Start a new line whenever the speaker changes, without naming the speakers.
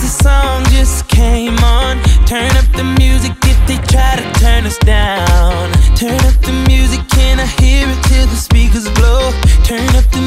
song just came on. Turn up the music if they try to turn us down. Turn up the music, can I hear it till the speakers blow? Turn up the